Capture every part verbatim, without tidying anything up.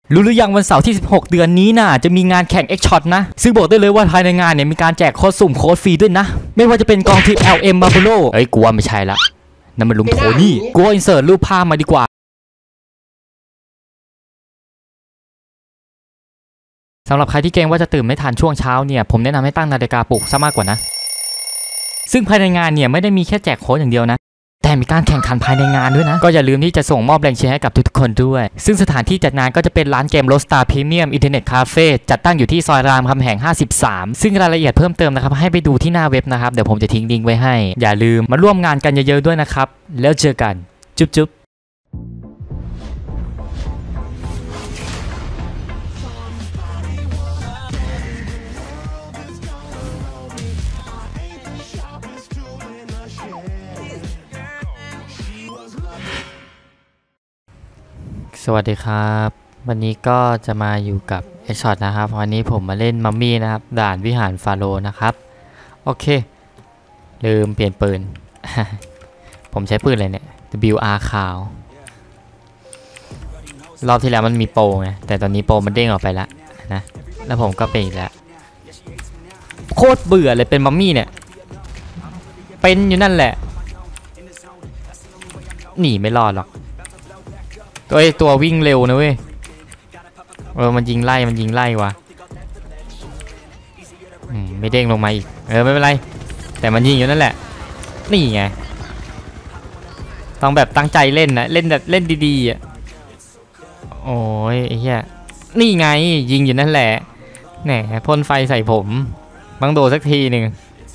รู้หรือยังวันเสาร์ที่สิบหกเดือนนี้น่ะจะมีงานแข่ง X Shot นะซึ่งบอกได้เลยว่าภายในงานเนี่ยมีการแจกโค้ดสุ่มโค้ดฟรีด้วยนะไม่ว่าจะเป็นกองทิพย์ แอล เอ็ม Buffalo เอ้ยกูว่าไม่ใช่ละนั่นมันลุงโทนี่กูอินเสิร์ตรูปภาพมาดีกว่าสำหรับใครที่เกรงว่าจะตื่นไม่ทันช่วงเช้าเนี่ยผมแนะนำให้ตั้งนาฬิกาปลุกซะมากกว่านะซึ่งภายในงานเนี่ยไม่ได้มีแค่แจกโค้ดอย่างเดียวนะแต่มีการแข่งขันภายในงานด้วยนะก็อย่าลืมที่จะส่งมอบแรงเชียร์ให้กับทุกคนด้วยซึ่งสถานที่จัดงานก็จะเป็นร้านเกม Rockstar Premium Internet Cafe จัดตั้งอยู่ที่ซอยรามคำแหงห้าสิบสามซึ่งรายละเอียดเพิ่มเติมนะครับให้ไปดูที่หน้าเว็บนะครับเดี๋ยวผมจะทิ้งลิงก์ไว้ให้อย่าลืมมาร่วมงานกันเยอะๆด้วยนะครับแล้วเจอกันจุ๊บจุ๊บสวัสดีครับวันนี้ก็จะมาอยู่กับ X Shot นะครับวันนี้ผมมาเล่นมัมมี่นะครับด่านวิหารฟาโรห์นะครับโอเคลืมเปลี่ยนปืน ผมใช้ปืนอะไรเนี่ย ดับเบิลยู อาร์ ขาวรอบที่แล้วมันมีโปรไงแต่ตอนนี้โปรมันเด้งออกไปแล้วนะแล้วผมก็เป็นอีกแล้วโคตรเบื่อเลยเป็นมัมมี่เนี่ยเป็นอยู่นั่นแหละหนีไม่รอดหรอกตัวตัววิ่งเร็วนะเว้ยเออมันยิงไล่มันยิงไล่วะไม่เด้งลงมาอีกเออไม่เป็นไรแต่มันยิงอยู่นั่นแหละนี่ไงต้องแบบตั้งใจเล่นนะเล่นแบบเล่นดีๆอ่ะโอ้ยไอ้เหี้ยนี่ไงยิงอยู่นั่นแหละแหนพ่นไฟใส่ผมบังโดสักทีหนึ่ง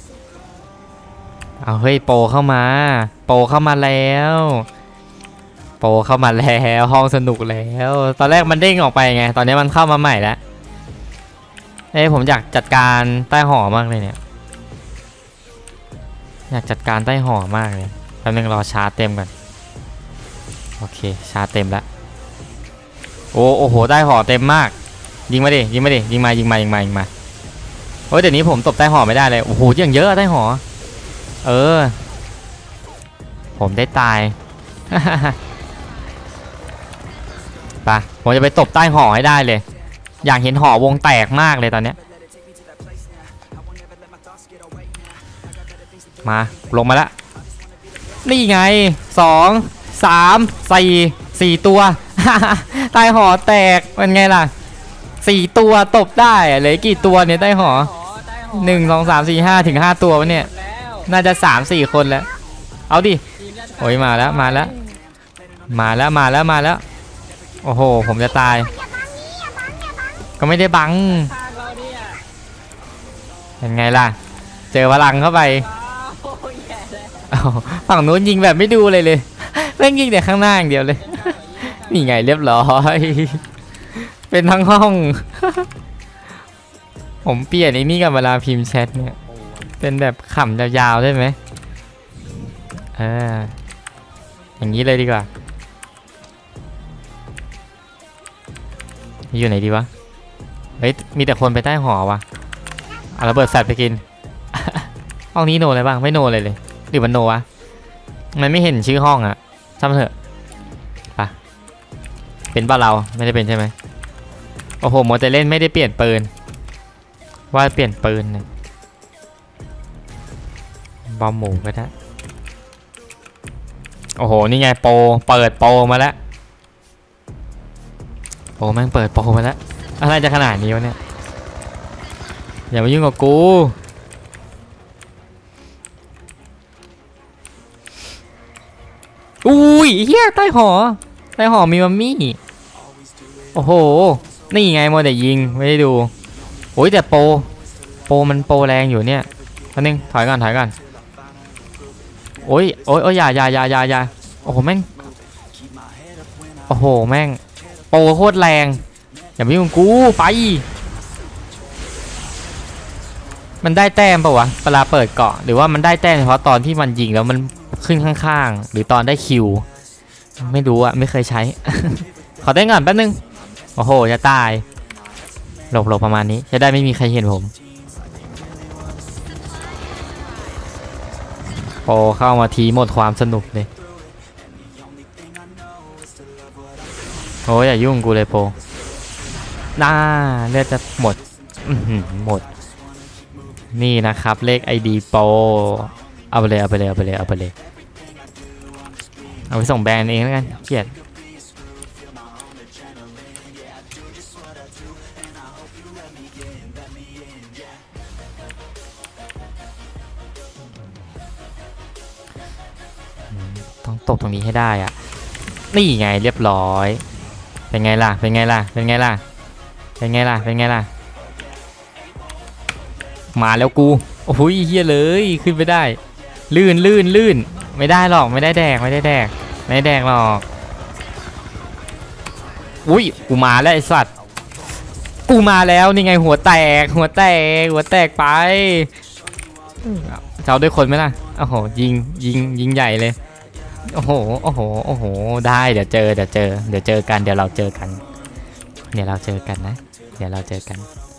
เอาเฮ้ยโปรเข้ามาโปรเข้ามาแล้วโปรเข้ามาแล้วห้องสนุกแล้วตอนแรกมันเด้งออกไปไงตอนนี้มันเข้ามาใหม่แล้วเอ้ผมอยากจัดการใต้หอมากเลยเนี่ยอยากจัดการใต้หอมากเลยแป๊บนึงรอชาร์จเต็มก่อนโอเคชาร์จเต็มแล้วโอ้โอ้โหใต้หอเต็มมากยิงมาดิยิงมาดิยิงมายิงมายิงมายิงมาโอ้ยเดี๋ยวนี้ผมตบใต้หอไม่ได้เลยโอ้โหยังเยอะใต้หอเออผมได้ตาย ปะผมจะไปตบใต้หอให้ได้เลยอยากเห็นหอวงแตกมากเลยตอนเนี้ยมาลงมาแล้วนี่ไงสองสามสี่สี่ตัว ใต้หอแตกเป็นไงล่ะสี่ตัวตบได้เหลือกี่ตัวเนี่ยใต้หอหนึ่งสองสามสี่ห้าถึงห้าตัววะเนี่ยน่าจะสามสี่คนแล้วเอาดิโอ้ยมาแล้วมาแล้วมาแล้วมาแล้วมาแล้วโอ้โหผมจะตายก็ไม่ได้บังเป็นไงล่ะเจอพลังเข้าไปฝั่งนู้นยิงแบบไม่ดูเลยเลยเล่นยิงแต่ข้างหน้าอย่างเดียวเลยนี่ไงเรียบร้อยเป็นทั้งห้องผมเปลี่ยนไอ้นี่กับเวลาพิมพ์แชทเนี่ยเป็นแบบขำยาวๆได้ไหมเอออย่างนี้เลยดีกว่าอยู่ไหนดีวะเฮ้ยมีแต่คนไปใต้หอวะเอาระเบิดแฟลชไปกิน ห้องนี้โนอะไรบ้างไม่โนเลยเลยหรือมันโนวะมันไม่เห็นชื่อห้องอะช่างเถอะปะเป็นบ้าเราไม่ได้เป็นใช่ไหมโอ้โหโมเตเล่นไม่ได้เปลี่ยนปืนว่าเปลี่ยนปืนเนี่ยบอมหมูก็ได้โอ้โหนี่ไงโปรเปิดโปรมาแล้วโอ้แม่งเปิดโปรมาแล้วอะไรจะขนาดนี้วะเนี่ยอย่ามายุ่งกับกูอุ้ยเฮียใต้หอใต้หอมีมัมมี่โอ้โหนี่ไงโมเดลยิงไม่ได้ดูโอ้ยแต่โปรโปรมันโปรแรงอยู่เนี่ยอันนึงถอยก่อนถอยก่อนโอ้ยโอ้ยโอ้ยอย่าอย่าอย่าอย่าอย่าโอ้โหแม่งโอ้โหแม่งโปรโคตรแรงอย่ามายุ่งกูไปมันได้แต้มป่าววะเวลาเปิดเกาะหรือว่ามันได้แต้มเฉพาะตอนที่มันยิงแล้วมันขึ้นข้างๆหรือตอนได้คิวไม่รู้อะไม่เคยใช้ ขอได้ก่อนแป๊บนึงโอ้โหจะตายหลบๆประมาณนี้จะได้ไม่มีใครเห็นผมโปรเข้ามาทีหมดความสนุกเลยโอ้ยอย่ายุ่งกูเลยโปรน่าเลือดจะหมดหมดนี่นะครับเลข ไอ ดี โปรเอาไปเลยเอาไปเลยเอาไปเลยเอาไปเลยเอาไปส่งแบรนด์เองแล้วกันเกลียดต้องตกตรงนี้ให้ได้อะนี่ไงเรียบร้อยเป็นไงล่ะเป็นไงล่ะเป็นไงล่ะเป็นไงล่ะเป็นไงล่ะมาแล้วกูโอ้ยเฮียเลยขึ้นไปได้ลื่นลื่นลื่นไม่ได้หรอกไม่ได้แดกไม่ได้แดกไม่ได้แดกหรอกอุ้ยกูมาแล้วไอ้สัตว์กูมาแล้วนี่ไงหัวแตกหัวแตกหัวแตกไปเจ้าด้วยคนไหมล่ะโอ้โหยิงยิงยิงใหญ่เลยโอ้โหโอ้โหโอ้โหได้เดี๋ยวเจอเดี๋ยวเจอเดี๋ยวเจอกันเดี๋ยวเราเจอกันเดี๋ยวเราเจอกันนะเดี๋ยวเราเจอกัน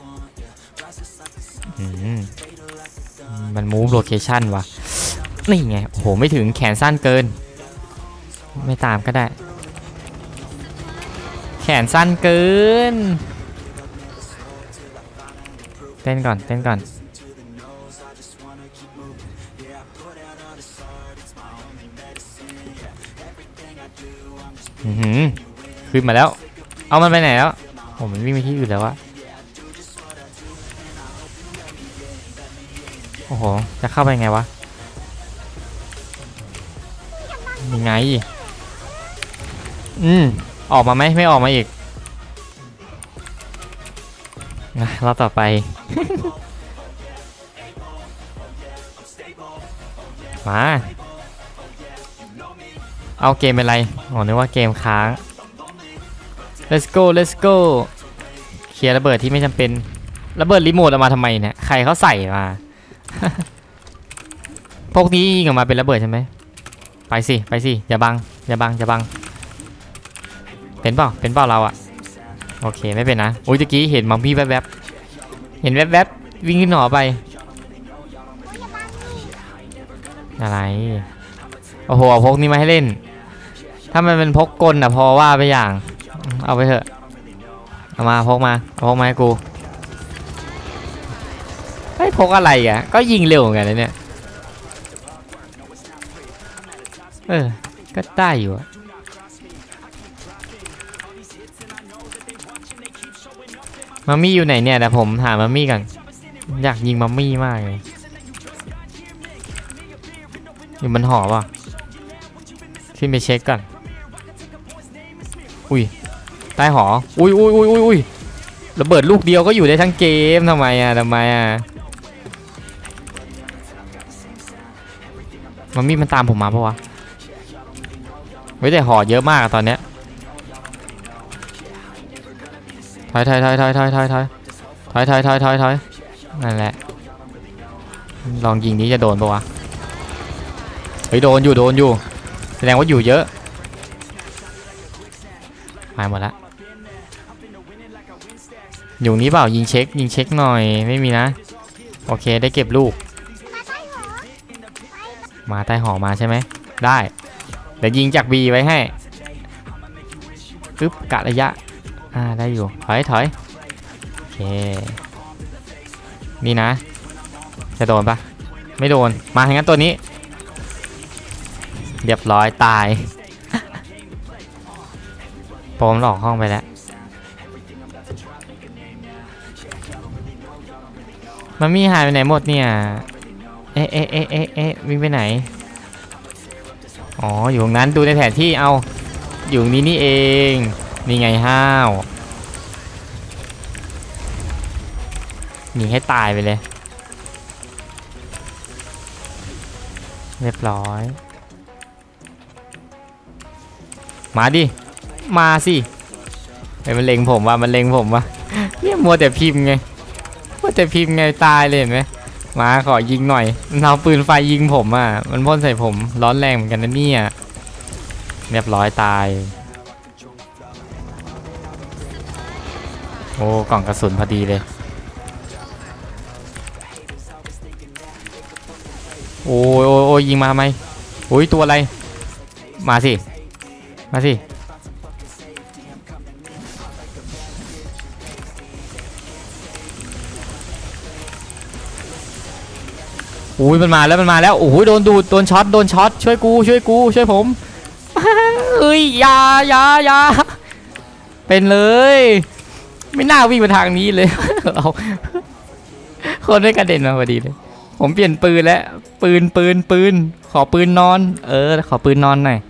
อืมมันมูฟโลเคชั่นว่ะนี่ไงโอ้โหไม่ถึงแขนสั้นเกินไม่ตามก็ได้แขนสั้นเกินเต้นก่อนเต้นก่อนอือหือขึ้นมาแล้วเอามันไปไหนแล้วโอ้มันวิ่งไปที่อื่นแล้ววะโอ้โหจะเข้าไปไงวะยังไงอืมออกมาไหมไม่ออกมาอีกนะรอบต่อไป มาเอาเกมเป็นไรอ๋อนึกว่าเกมค้าง let's go let's go เคลียร์ระเบิดที่ไม่จำเป็นระเบิดรีโมทออกมาทำไมเนี่ยใครเขาใส่มา พวกนี้ยิงออกมาเป็นระเบิดใช่ไหมไปสิไปสิอย่าบังอย่าบังอย่าบังเป็นเปล่าเป็นเปล่าเราอะโอเคไม่เป็นนะโอ้ยตะกี้เห็นมัมพี่แวบๆเห็นแวบๆวิ่งขึ้นหอไปอะไรโอ้โหเอาพกนี้มาให้เล่นถ้ามันเป็นพกกลอะพอว่าไปอย่างเอาไปเถอะเอามาพกมาเอาพกมาให้กูไอ้พกอะไรอะก็ยิงเร็วเหมือนกันนะเนี่ยเออก็ได้อยู่มัมมี่อยู่ไหนเนี่ยแต่ผมถามมัมมี่กันอยากยิงมัมมี่มากเลยอยู่บนหอป่ะขึ้นไปเช็คก่อนอุ้ยใต้หออุ้ยอุ้ยอุ้ยอุ้ยอุ้ยระเบิดลูกเดียวก็อยู่ได้ทั้งเกมทำไมอ่ะทำไมอ่ะมัมมี่มันตามผมมาปะวะไว้แต่หอเยอะมากตอนเนี้ยถอยถอยถอยถอยถอยถอยถอยถอยถอยถอยถอยถอยนั่นแหละลองยิงนี้จะโดนปะวะเฮ้ยโดนอยู่โดนอยู่แสดงว่าอยู่เยอะหายหมดละอยู่นี้เปล่ายิงเช็คยิงเช็คหน่อยไม่มีนะโอเคได้เก็บลูกมาใต้หอมาใช่ไหมได้เดี๋ยวยิงจากบีไว้ให้ปึ๊บกะระยะอ่าได้อยู่ถอยถอยโอเคนี่นะจะโดนปะไม่โดนมาอย่างนั้นตัวนี้เรียบร้อยตายผมหลอกห้องไปแล้วมันมีหายไปไหนหมดเนี่ยเอ๊ะเอ๊ะเอ๊ะเอ๊ะเอ๊ะวิ่งไปไหนอ๋ออยู่ตรงนั้นดูในแผนที่เอาอยู่ตรงนี้นี่เองนี่ไงห้าวหนีให้ตายไปเลยเรียบร้อยมาดิมาสิไอ้มันเล็งผมว่ะมันเล็งผมว่ะเนี่ยมัวแต่พิมพ์ไงมัวแต่พิมพ์ไงตายเลยเห็นไหมมาขอยิงหน่อยมันเอาปืนไฟยิงผมอ่ะมันพ่นใส่ผมร้อนแรงเหมือนกันนะเนี่ยเรียบร้อยตายโอ้กล่องกระสุนพอดีเลยโอ้ยโอ้ยโอ้ยยิงมาทำไมโอ้ยตัวอะไรมาสิมาสิอุ้ยมันมาแล้วมันมาแล้วโอ้โหโดนดูดโดนช็อตโดนช็อตช่วยกูช่วยกูช่วยผมเอ้ยยายายาเป็นเลยไม่น่าวิ่งมาทางนี้เลยเอาคนได้กระเด็นมาพอดีเลยผมเปลี่ยนปืนแล้วปืนปืนปืนขอปืนนอนเออขอปืนนอนหน่อย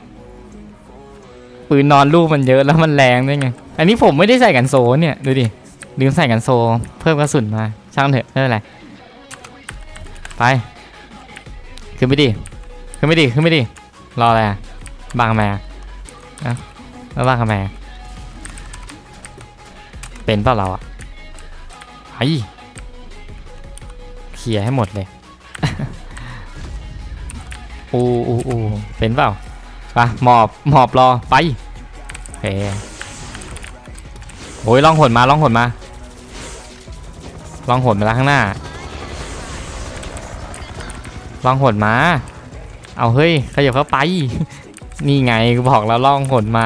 ปืนนอนลูกมันเยอะแล้วมันแรงด้วยไงอันนี้ผมไม่ได้ใส่กันโซเนี่ยดูดิลืมใส่กันโซเพิ่มกระสุนมาช่างเถอะไม่เป็นไรไปขึ้นไปดิขึ้นไปดิขึ้นไปดิรออะไรอ่ะบางแม่อะแล้วบางแม่เป็นเปล่าเราอ่ะไอ้เคลียร์ให้หมดเลยอูอูอูเป็นเปล่าไปหมอบหมอบรอไปโอเคโอ้ยล่องหนมาล่องหนมาล่องหนมาแล้วข้างหน้าล่องหนมาเอาเฮ้ยขยับเข้าไปนี่ไงกูบอกแล้วล่องหนมา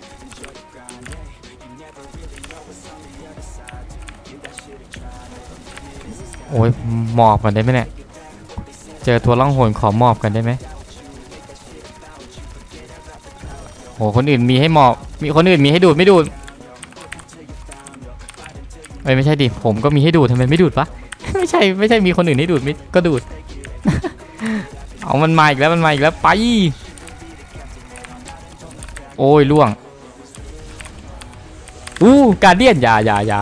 โอ้ยหมอบกันได้ไหมเนี่ยเจอตัวล่องหนขอหมอบกันได้ไหมโอ้คนอื่นมีให้หมอบมีคนอื่นมีให้ดูดไม่ดูดเอ้ยไม่ใช่ดิผมก็มีให้ดูดทำไมไม่ดูดวะไม่ใช่ไม่ใช่มีคนอื่นให้ดูดไม่ก็ดูดเอามันมาอีกแล้วมันมาอีกแล้วไปโอ้ยล่วงอู้การเดียนอย่าอย่าอย่า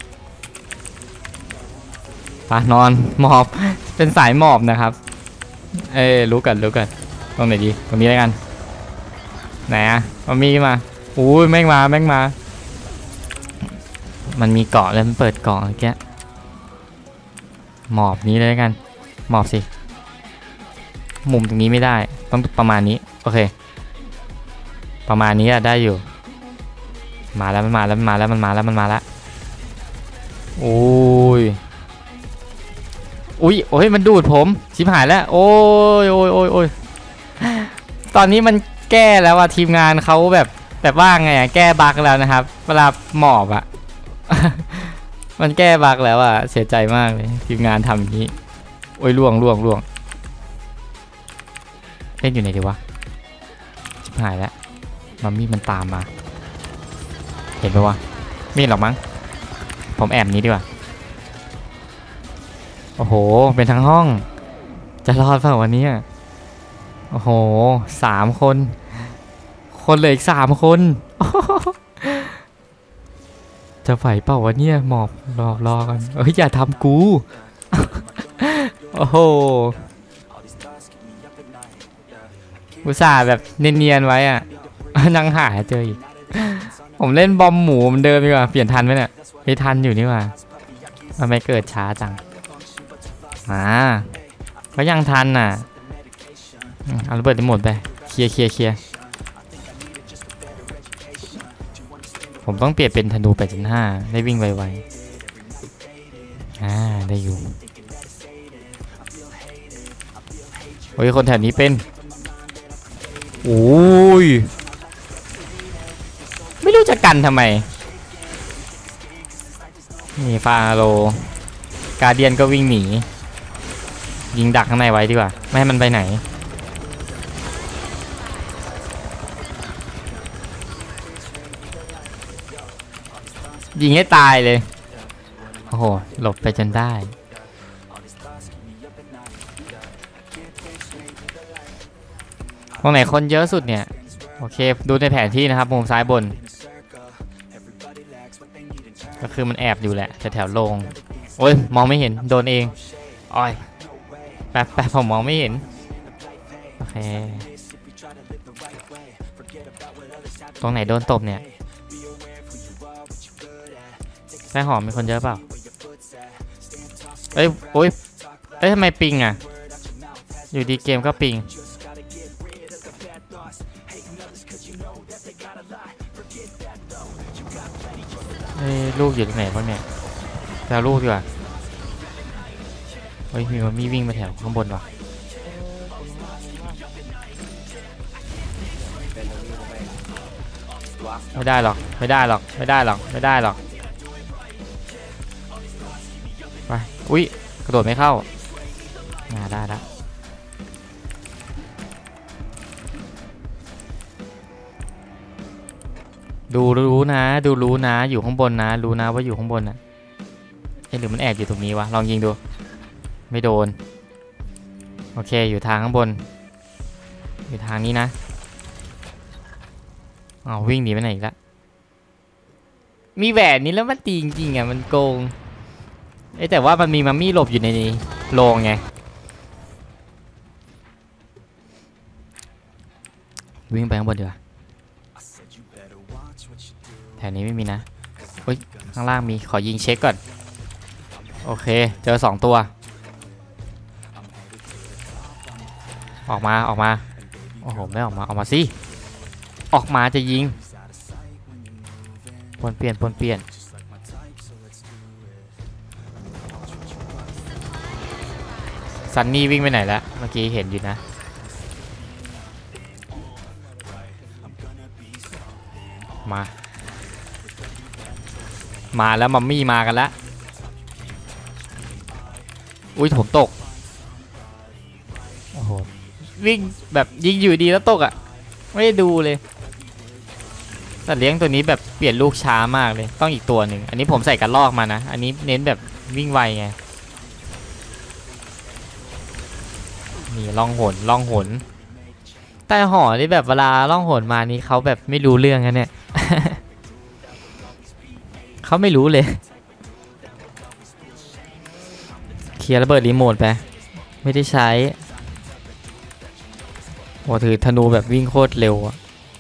ปะนอนหมอบเป็นสายหมอบนะครับเอ้รู้กันรู้กันตรงไหนดีตรงนี้แล้วกันไหนอะมันมีมาอู้ยแม่งมาแม่งมามันมีเกาะแล้วมันเปิดเกาะแกหมอบนี้เลยแล้วกันหมอบสิมุมตรงนี้ไม่ได้ต้องประมาณนี้โอเคประมาณนี้ได้อยู่มาแล้วมันมาแล้วมันมาแล้วมันมาแล้วมันมาแล้วโอ้ยอุ้ยโอ้ยมันดูดผมชิบหายแล้วโอ้ยโอ้ยโอ้ยโอ้ยตอนนี้มันแก้แล้วว่าทีมงานเขาแบบแบบว่าไงอะแก้บั๊กแล้วนะครับเวลาหมอบอะ มันแก้บั๊กแล้วอะเสียใจมากเลยทีมงานทำอย่างนี้โอ้ยล่วงล่วงล่วงเล่นอยู่ไหนดีวะชิบหายแล้วมัมมี่มันตามมาเห็นปะวะไม่เห็นหรอกมั้งผมแอบนี้ดีกว่าโอ้โหเป็นทั้งห้องจะรอดเปล่าวันนี้โอ้โหสามคนคนเหลืออีกสามคนจะไหวเปล่าวะเนี่ยหมอบรอรอกันเอ้ยอย่าทำกูโอ้โหอุตส่าห์แบบเนียนๆไว้อะนั่งหาเจออีกผมเล่นบอมหมูมันเดิมดีกว่าเปลี่ยนทันไหมเนี่ยไม่ทันอยู่นี่ว่าทำไมเกิดช้าจังอ่าก็ยังทันน่ะเอาระเบิดไปหมดไปเคลียร์เคลียร์เคลียร์ผมต้องเปลี่ยนเป็นธนู แปดจุดห้า ได้วิ่งไวๆอ่าได้อยู่โอ้ยคนแถบนี้เป็นโอ้ยไม่รู้จะกันทำไมนี่ฟาโลการเดียนก็วิ่งหนียิงดักข้างในไว้ดีกว่าไม่ให้มันไปไหนยิงให้ตายเลยโอ้โหหลบไปจนได้ตรงไหนคนเยอะสุดเนี่ยโอเคดูในแผนที่นะครับมุมซ้ายบนก็คือมันแอบอยู่แหละแถวๆโล่งโอ้ยมองไม่เห็นโดนเองอ้อยแป๊บแป๊บผมมองไม่เห็นโอเคตรงไหนโดนตบเนี่ยแป้งหอมมีคนเยอะเปล่าเอ้ยโอ้ยเอ้ยทำไมปิงอ่ะอยู่ดีเกมก็ปิงเฮ้ยลูกอยู่ตรงไหนบ้างเนี่ยแถวลูกดีกว่าเฮ้ยมีมันมีวิ่งมาแถวข้างบนวะไม่ได้หรอกไม่ได้หรอกไม่ได้หรอกไม่ได้หรอกไปอุ้ยกระโดดไม่เข้ามาได้แล้วดูรู้นะดูรู้นะอยู่ข้างบนนะรู้นะว่าอยู่ข้างบนนะเอ๊ะหรือมันแอบอยู่ตรงนี้วะลองยิงดูไม่โดนโอเคอยู่ทางข้างบนอยู่ทางนี้นะอ๋อวิ่งหนีไปไหนอีกแล้วมีแหวนนี้แล้วมันตีจริงๆอ่ะมันโกงเอ้แต่ว่ามันมีมัมมี่หลบอยู่ในนี้โลงไงวิ่งไปข้างบนดีกว่าแถวนี้ไม่มีนะเฮ้ยข้างล่างมีขอยิงเช็คก่อนโอเคเจอสองตัวออกมาออกมาโอ้โหไม่ออกมาออกมาสิออกมาจะยิงปนเปลี่ยนปนเปลี่ยนซันนี่วิ่งไปไหนแล้วเมื่อกี้เห็นอยู่นะมามาแล้วมัมมี่มากันแล้วอุ้ยผมตกโอ้โหวิ่งแบบยิงอยู่ดีแล้วตกอ่ะไม่ได้ดูเลยสัตว์เลี้ยงตัวนี้แบบเปลี่ยนลูกช้ามากเลยต้องอีกตัวหนึ่งอันนี้ผมใส่กระรอกมานะอันนี้เน้นแบบวิ่งไวไงนี่ล่องหนล่องหนใต้หอนี่แบบเวลาล่องหนมานี่เขาแบบไม่รู้เรื่องกันเนี่ย เขาไม่รู้เลยเคลียร์ระเบิดรีโมทไปไม่ได้ใช้โอ้ถือธนูแบบวิ่งโคตรเร็วอะ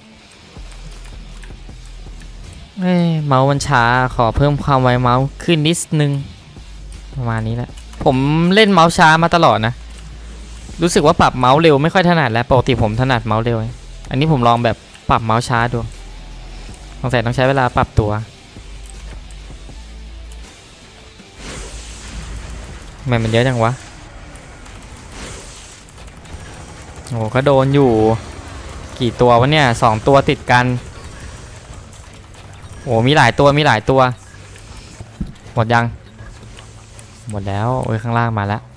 เอ้ยเมาส์มันช้าขอเพิ่มความไวเมาส์ขึ้นนิดนึงประมาณนี้แหละผมเล่นเมาส์ช้ามาตลอดนะรู้สึกว่าปรับเมาส์เร็วไม่ค่อยถนัดแล้วปกติผมถนัดเมาส์เร็วอันนี้ผมลองแบบปรับเมาส์ช้าดูสงสัยต้องใช้เวลาปรับตัวทำไมมันเยอะจังวะโอ้ก็โดนอยู่กี่ตัววะเนี่ยสองตัวติดกันโอ้มีหลายตัวมีหลายตัวหมดยังหมดแล้วโอ้ยข้างล่างมาแล้ว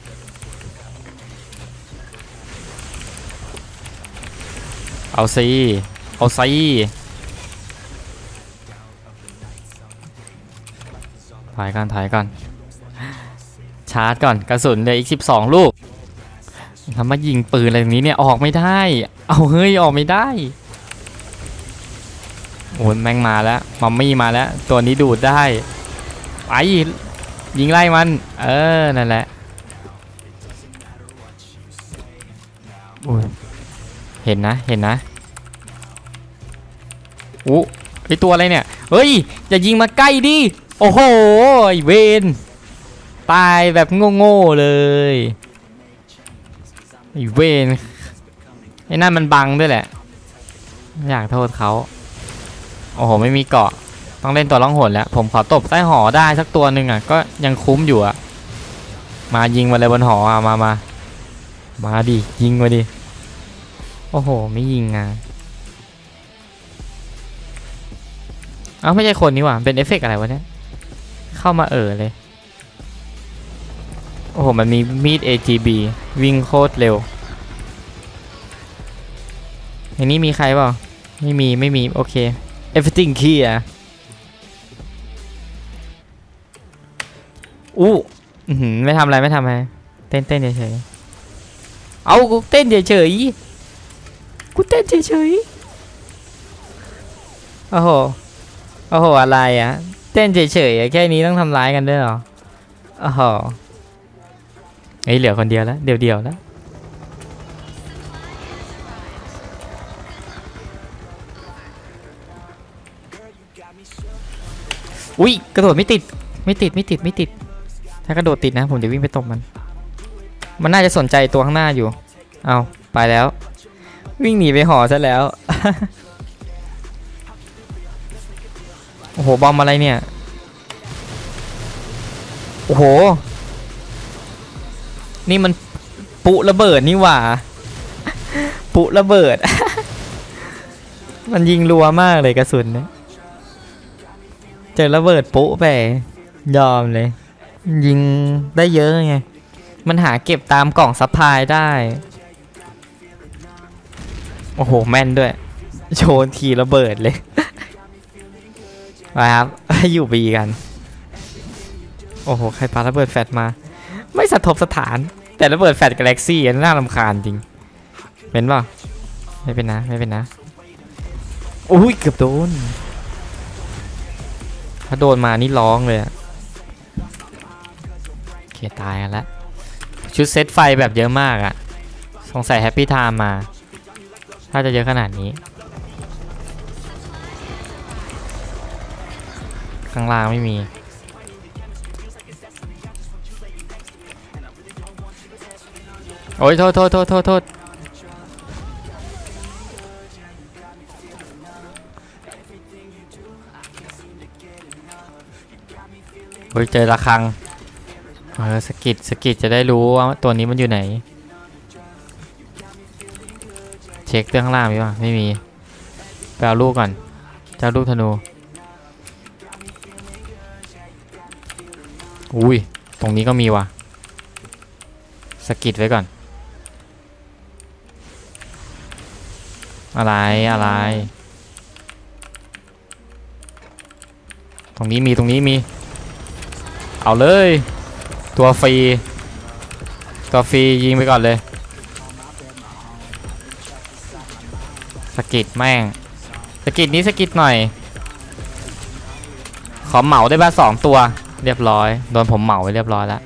เอาซีเอาซีถ่ายกันถ่ายกันชาร์จก่อนกระสุนเหลืออีกสิบสองลูกทำมายิงปืนอะไรอย่างนี้เนี่ยออกไม่ได้เอาเฮ้ยออกไม่ได้โอ้ยแม่งมาแล้วมัมมี่มาแล้วตัวนี้ดูดได้ไปยิงไล่มันเออนั่นแหละโอ้ยเห็นนะเห็นนะอู้ไอตัวอะไรเนี่ยเฮ้ยอย่ายิงมาใกล้ดิโอ้โหไอเวนตายแบบโง่ๆเลยไอเวนไอ้นั่นมันบังด้วยแหละไม่อยากโทษเขาโอ้โหไม่มีเกาะต้องเล่นตัวล่องหนแล้วผมขอตบใต้หอได้สักตัวหนึ่งอ่ะก็ยังคุ้มอยู่อ่ะมายิงมาเลยบนหออ่ะมามามาดิยิงมาดิโอ้โหไม่ยิงอ่ะเอ้าไม่ใช่คนนี้ว่ะเป็นเอฟเฟกต์อะไรวะเนี่ยเข้ามาเออเลยโอ้โหมันมีมีด เอ จี บี วิ่งโคตรเร็วในนี้มีใครเปล่าไม่มีไม่มีโอเค everything clear อู้ไม่ทำอะไรไม่ทำอะไรเต้นเต้นเฉยๆเอากูเต้นเฉยๆกูเต้นเฉยๆโอ้โหโอ้โหอะไรอ่ะเต้นเฉยๆแค่นี้ต้องทำร้ายกันด้วยเหรอโอ้โหไอ้เหลือคนเดียวแล้วเดียวเดียวแล้วอุ้ยกระโดดไม่ติดไม่ติดไม่ติดไม่ติดถ้ากระโดดติดนะผมจะวิ่งไปตบมันมันน่าจะสนใจตัวข้างหน้าอยู่เอาไปแล้ววิ่งหนีไปหอซะแล้ว โอ้โหบอมอะไรเนี่ยโอ้โหนี่มันปุระเบิดนี่หว่าปุระเบิด มันยิงรัวมากเลยกระสุนเนี่ยเจอระเบิดปุไปยอมเลยยิงได้เยอะไงมันหาเก็บตามกล่องซัพพลายได้โอ้โหแม่นด้วยโชนทีระเบิดเลยไปครับอยู่บีกันโอ้โหใครปาระเบิดแฟลชมาไม่สะทกสถานแต่ระเบิดแฟลชกาแล็กซี่น่ารำคาญจริงเป็นป่ะไม่เป็นนะไม่เป็นนะอุ้ยเกือบโดนถ้าโดนมานี่ร้องเลยเกียตายกันแล้วชุดเซตไฟแบบเยอะมากอะสงสัยแฮปปี้ไทม์มาถ้าจะเยอะขนาดนี้ข้างล่างไม่มีโอ้ยโทษโทษโทษโทษโทษเฮ้ยเจอระฆังเออสกิดสกิดจะได้รู้ว่าตัวนี้มันอยู่ไหนเช็คเรื่องข้างล่างมีป่ะไม่มีไปเอาลูกก่อนเจ้าลูกธนูอุ้ยตรงนี้ก็มีว่ะสกิดไว้ก่อนอะไรอะไรตรงนี้มีตรงนี้มีเอาเลยตัวฟรีตัวฟรียิงไปก่อนเลยสกิดแม่งสกิดนี้สกิดหน่อยขอเหมาได้บ้างสองตัวเรียบร้อยโดนผมเหมาไปเรียบร้อยแล้ว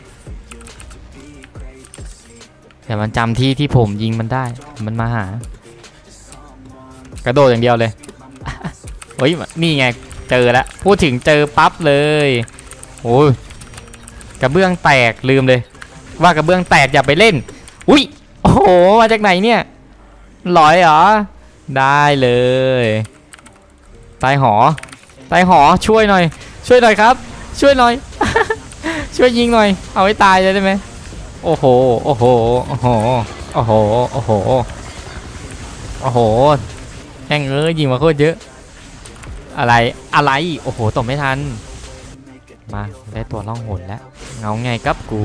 แต่มันจำที่ที่ผมยิงมันได้มันมาหากระโดดอย่างเดียวเลยเฮ้ยนี่ไงเจอแล้วพูดถึงเจอปั๊บเลยโอ้ยกระเบื้องแตกลืมเลยว่ากระเบื้องแตกอย่าไปเล่นอุ้ยโอ้โหมาจากไหนเนี่ยลอยเหรอได้เลยตายหอตายหอช่วยหน่อยช่วยหน่อยครับช่วยหน่อย ช่วยยิงหน่อยเอาให้ตายเลยได้ไหมโอ้โหโอ้โหโอ้โหโอ้โหโอ้โหโอ้โหแห้งเอ้ยยิงมาโคตรเยอะอะไรอะไรโอ้โหตบไม่ทันมาได้ตัวล่องหนแล้วเงาไงกับกู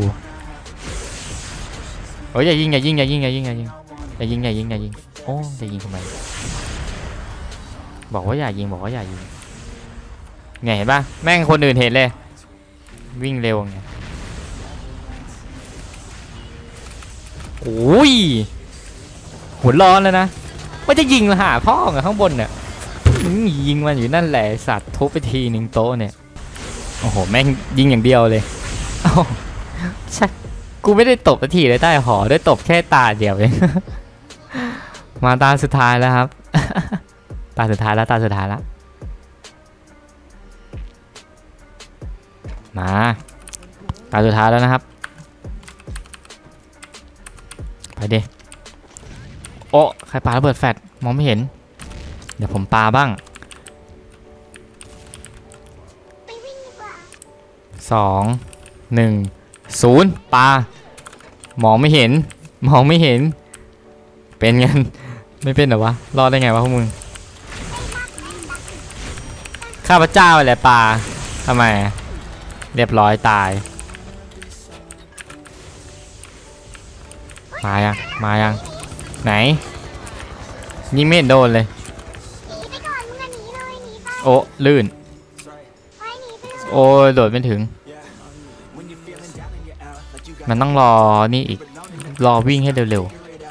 โอ้ยอย่ายิงอย่ายิงอย่ายิงอย่ายิงอย่ายิงอย่ายิงอย่ายิงอย่ายิงโอ้จะยิงทำไมบอกว่าอย่ายิงบอกว่าอย่ายิงไงเห็นปะแม่งคนอื่นเห็นเลยวิ่งเร็วไงโอ้ยหัวร้อนเลยนะว่าจะยิงหาพ่อไงข้างบนเนี่ยยิงมันอยู่นั่นแหละสัตว์ทุบไปทีหนึ่งโต๊ะเนี่ยโอ้โหแม่งยิงอย่างเดียวเลยใช่กูไม่ได้ตบทีเลยใต้หอได้ตบแค่ตาเดียวเองมาตาสุดท้ายแล้วครับตาสุดท้ายแล้วตาสุดท้ายแล้วมาตาสุดท้ายแล้วนะครับไปดิโอ้ใครปาระเบิดแฟลชมองไม่เห็นเดี๋ยวผมปาบ้างสองหนึ่งศูนย์ปามองไม่เห็นมองไม่เห็นเป็นไงไม่เป็นเหรอวะรอดได้ไงวะพวกมึงข้าพเจ้าแหละปาทำไมเรียบร้อยตายมายังมายังไหนยิงไม่เห็นโดนเลยโอ้ลื่นโอ้โดดไม่ถึงมันต้องรอนี่อีกรอวิ่งให้เร็ว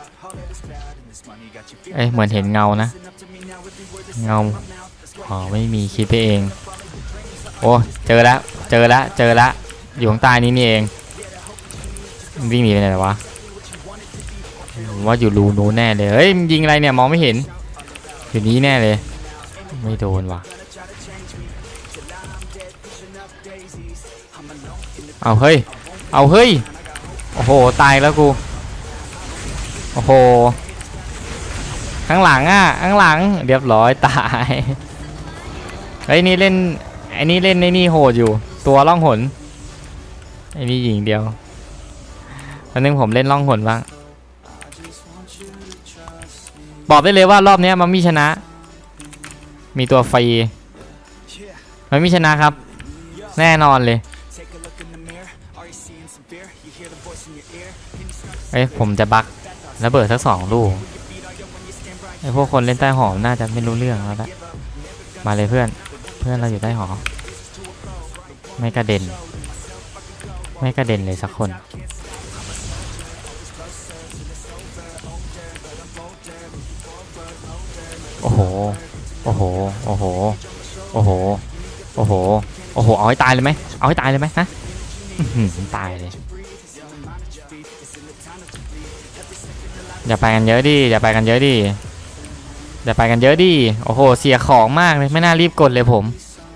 ๆเอ้ยเหมือนเห็นเงานะเงาอ๋อไม่มีคิดไปเองโอ้เจอแล้วเจอแล้วเจอแล้วอยู่ข้างใต้นี้นี่เองวิ่งหนีไปไหนวะว่าอยู่รูนู้นแน่เลยเฮ้ยยิงอะไรเนี่ยมองไม่เห็นอยู่นี้แน่เลยไม่โดนว่ะเอาเฮ้ยเอาเฮ้ยโอ้โหตายแล้วกูโอ้โหข้างหลังอ่ะข้างหลังเรียบร้อยตายเฮ้ยนี่เล่นไอ้นี่เล่นในนี่โหดอยู่ตัวล่องหนไอ้นี่ยิงเดียววันนึงผมเล่นล่องหนบ้างบอกได้เลยว่ารอบนี้มันมีชนะมีตัวฟรีมันมีชนะครับแน่นอนเลยเอ้ยผมจะบักระเบิดสักสองลูกไอ้พวกคนเล่นใต้หอน่าจะไม่รู้เรื่องแล้วละมาเลยเพื่อนเพื่อนเราอยู่ใต้หอไม่กระเด็นไม่กระเด็นเลยสักคนโอ้โหโอ้โหโอ้โหโอ้โหโอ้โหโอ้โหเอาให้ตายเลยไหมเอาให้ตายเลยไหมฮะตายเลยอย่าไปกันเยอะดิอย่าไปกันเยอะดิอย่าไปกันเยอะดิโอ้โหเสียของมากเลยไม่น่ารีบกดเลยผม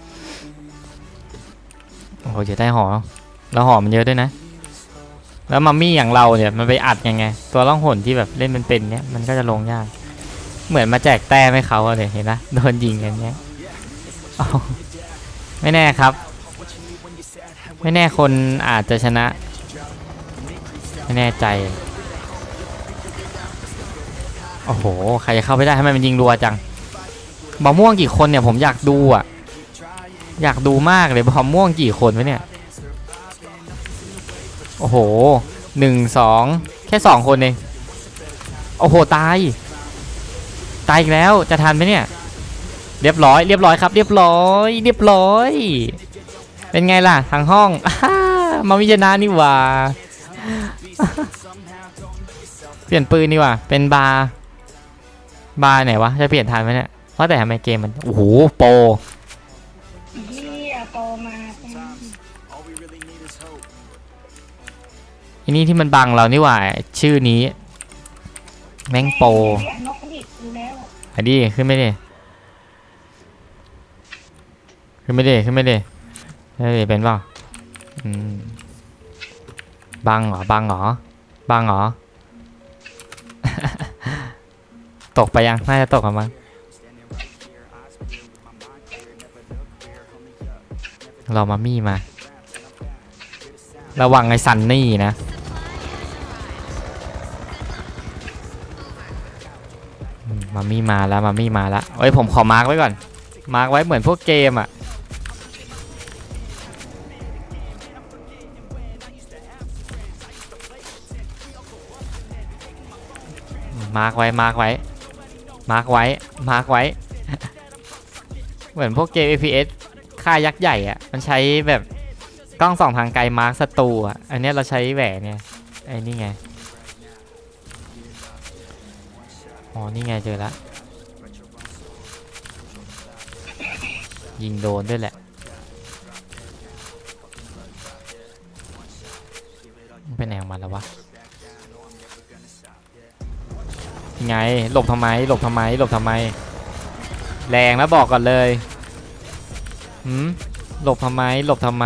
โอ้โหจะได้หอแล้วหอมันเยอะด้วยนะแล้วมัมมี่อย่างเราเนี่ยมันไปอัดยังไงตัวล่องหนที่แบบเล่นมันเป็นเนี้ยมันก็จะลงยากเหมือนมาแจกแต้มให้เขาเลยเห็นนะโดนยิงกันเนี้ยไม่แน่ครับไม่แน่คนอาจจะชนะไม่แน่ใจโอ้โหใครจะเข้าไปได้ทำไมมันยิงรัวจังบอมม่วงกี่คนเนี่ยผมอยากดูอ่ะอยากดูมากเลยบอมม่วงกี่คนวะเนี่ยโอ้โหหนึ่งสองแค่สองคนเองโอ้โหตายตายอีกแล้วจะทันไหมเนี่ยเรียบร้อยเรียบร้อยครับเรียบร้อยเรียบร้อยเป็นไงล่ะทางห้องมาวิจารณ์นี่ว่าเปลี่ยนปืนนี่ว่าเป็นบาร์บาร์ไหนวะจะเปลี่ยนทันไหมเนี่ยเพราะแต่ทำไมเกมมันโอ้โหโปรโปรมาอันนี้ที่มันบังเรานี่ว่าชื่อนี้แม่งโปรอันนี้ขึ้นไม่ได้ขึ้นไม่ได้ขึ้นไม่ได้ไม่ได้เป็นเปล่าบังเหรอบังเหรอบังเหรอ ตกไปยังน่าจะตกกันมั้งเรามามี่มาระวังไอ้ซันนี่นะมามี่มาแล้วมามี่มาแล้วเอ้ยผมขอมาร์กไว้ก่อนมาร์กไว้เหมือนพวกเกมอ่ะมาร์กไว้มาร์กไว้มาร์กไว้มาร์กไว้เหมือนพวกเกม เอ พี เอส ค่ายักษ์ใหญ่อ่ะมันใช้แบบกล้องส่องทางไกลมาร์กศัตรูอ่ะอันนี้เราใช้แหวนเนี่ยไอ้นี่ไงอ๋อนี่ไงเจอแล้วยิงโดนด้วยแหละเป็นแนวมันแล้ววะไงหลบทำไมหลบทำไมหลบทำไมแรงแล้วบอกก่อนเลยหืมหลบทำไมหลบทำไม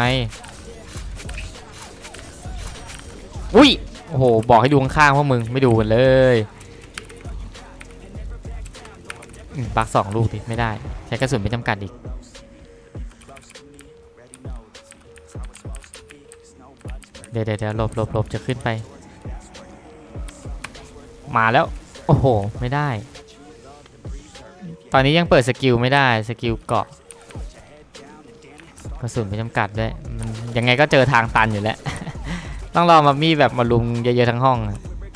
อุ้ยโอ้โหบอกให้ดูข้างๆพวกมึงไม่ดูกันเลยปักสองลูกดิไม่ได้ใช้กระสุนไม่จำกัดอีกเดี๋ยวเดี๋ยวหลบหลบหลบจะขึ้นไปมาแล้วโอ้โหไม่ได้ตอนนี้ยังเปิดสกิลไม่ได้สกิลเกาะกระสุนไม่จำกัดด้วยมันยังไงก็เจอทางตันอยู่แล้ว ต้องรอมามีแบบมาลุมเยอะๆทั้งห้อง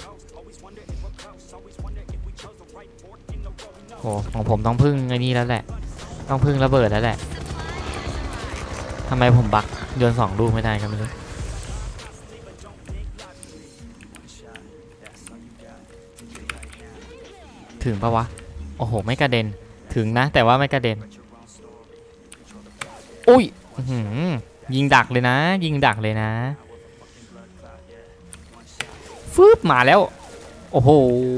โอ้ของผมต้องพึ่งไอ้นี่แล้วแหละต้องพึ่งระเบิดแล้วแหละทำไมผมบักโยนสองลูกไม่ได้กันไม่รู้ถึงปะวะโอ้โหไม่กระเด็นถึงนะแต่ว่าไม่กระเด็นอุ้ยยิงดักเลยนะยิงดักเลยนะฟืบมาแล้วโอ้โห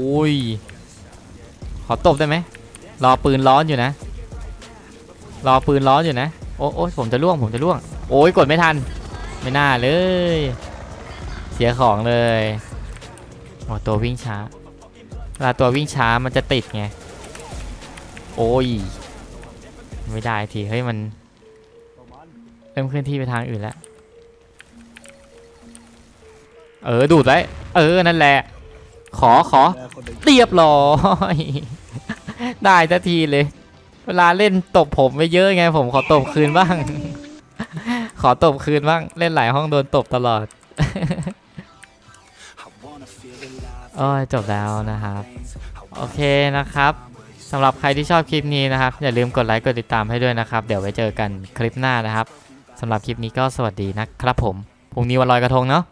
ขอตบได้ไหมรอปืนร้อนอยู่นะรอปืนร้อนอยู่นะโอ้โอ้ผมจะล่วงผมจะล่วงโอ้ยกดไม่ทันไม่น่าเลยเสียของเลยโอ้ตัววิ่งช้าเวลาตัววิ่งช้ามันจะติดไงโอ้ยไม่ได้ทีเฮ้ยมันเริ่มเคลื่อนที่ไปทางอื่นแล้วเออดูดไว้เออนั่นแหละขอขอเรียบร้อยได้ทันทีเลยเวลาเล่นตบผมไม่เยอะไงผมขอตบคืนบ้างขอตบคืนบ้างเล่นหลายห้องโดนตบตลอดโอ้ยจบแล้วนะครับโอเคนะครับสำหรับใครที่ชอบคลิปนี้นะครับอย่าลืมกดไลค์กดติดตามให้ด้วยนะครับเดี๋ยวไว้เจอกันคลิปหน้านะครับสำหรับคลิปนี้ก็สวัสดีนะครับผมพรุ่งนี้วันลอยกระทงเนาะ